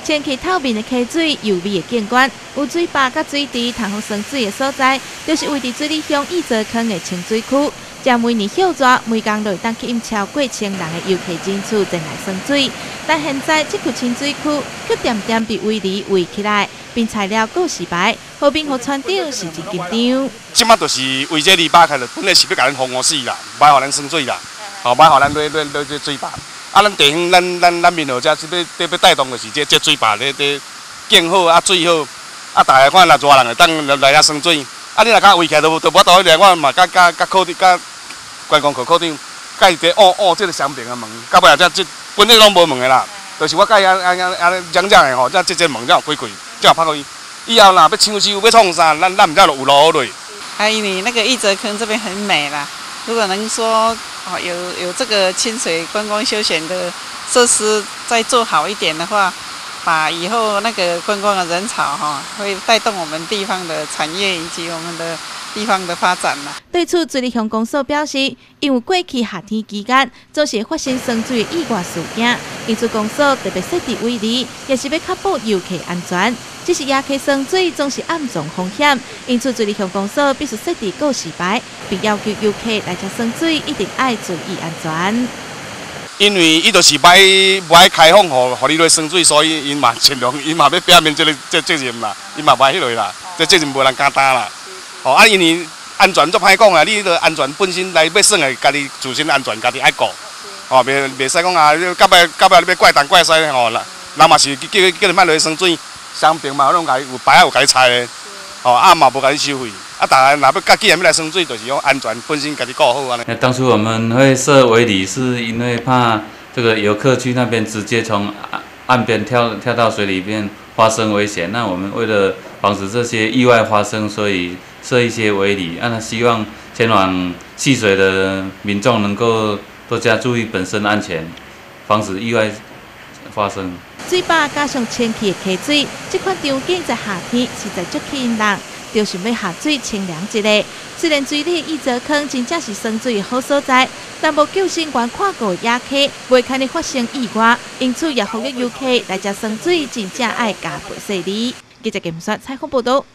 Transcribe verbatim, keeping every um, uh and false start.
前期透明的溪水、优美的景观，有水坝甲水池通好生水的所在，就是位伫水里乡义泽坑的清水区。这每年休热，每工都会当吸引超过千人的游客进出前来生水。但现在这区清水区却渐渐被围篱围起来，并材料告示牌，好兵和船长是真紧张。 即马就是为这篱笆开了，本来是要甲咱防护死啦，歹互咱生水啦，吼，歹互咱落落落这水坝。啊，咱地方咱咱咱民号遮是要要要带动就是这这水坝咧咧建好啊水好，啊大家看若热人会当来来遐生水。啊，你若甲围起来都都无倒去来，我嘛甲甲甲科长甲观光科科长，甲伊伫哦哦，这个商店啊问，到尾啊这这本来拢无问的啦，就是我甲伊安安安安讲讲的吼，这这这门才有开开，才有拍开。以后若要抢修要创啥，咱咱毋知就有路好落。 还有你那个义泽坑这边很美啦，如果能说哦有有这个清水观光休闲的设施再做好一点的话，把以后那个观光的人潮哈，会带动我们地方的产业以及我们的地方的发展啦。 对此，水利乡公所表示，因为过去夏天期间总是发生生水的意外事件，因此公所特别设置围篱，也是要确保游客安全。只是夜溪生水总是暗藏风险，因此水利乡公所必须设置告示牌，并要求游客来这生水一定要注意安全。 因为伊就是歹不爱开放，互互你来生水，所以因嘛尽量，因嘛要表明这个这责任啦，因嘛不爱迄类啦，这责任无人敢担啦。哦，啊，因为安全足歹讲啊，你个安全本身来要算的，家己自身安全家己爱顾。哦，袂袂使讲啊，到尾到尾你要怪东怪西吼啦，人嘛是叫叫你莫落去生水。商店嘛，拢甲伊有牌有甲伊拆的，哦，啊嘛无甲伊收费，啊，大家若要甲既然要来生水，就是讲安全本身家己顾好安尼。 那当初我们会设围篱，是因为怕这个游客去那边直接从岸边跳跳到水里面发生危险。那我们为了防止这些意外发生，所以设一些围篱，啊，希望前往戏水的民众能够多加注意本身安全，防止意外发生。 水坝加上前期的溪水，这款场景在夏天实在足吸引人，就想要下水清凉一下。虽然水里义泽坑真正是生水的好所在，但无救生员看过野溪，袂可能发生意外，因此也呼吁游客来这生水真正爱加倍细腻。记者金山采访报道。